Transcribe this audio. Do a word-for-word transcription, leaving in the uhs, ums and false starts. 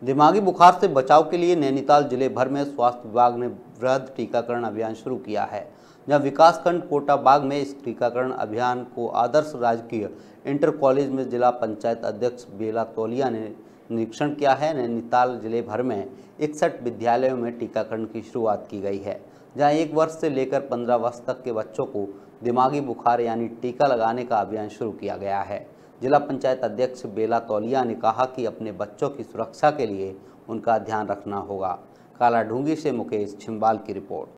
दिमागी बुखार से बचाव के लिए नैनीताल जिले भर में स्वास्थ्य विभाग ने वृहद टीकाकरण अभियान शुरू किया है। जहां विकासखंड कोटा बाग में इस टीकाकरण अभियान को आदर्श राजकीय इंटर कॉलेज में जिला पंचायत अध्यक्ष बेला तौलिया ने निरीक्षण किया है। नैनीताल जिले भर में इकसठ विद्यालयों में टीकाकरण की शुरुआत की गई है, जहां एक वर्ष से लेकर पंद्रह वर्ष तक के बच्चों को दिमागी बुखार यानी टीका लगाने का अभियान शुरू किया गया है। जिला पंचायत अध्यक्ष बेला तौलिया ने कहा कि अपने बच्चों की सुरक्षा के लिए उनका ध्यान रखना होगा। कालाढूंगी से मुकेश छिंबाल की रिपोर्ट।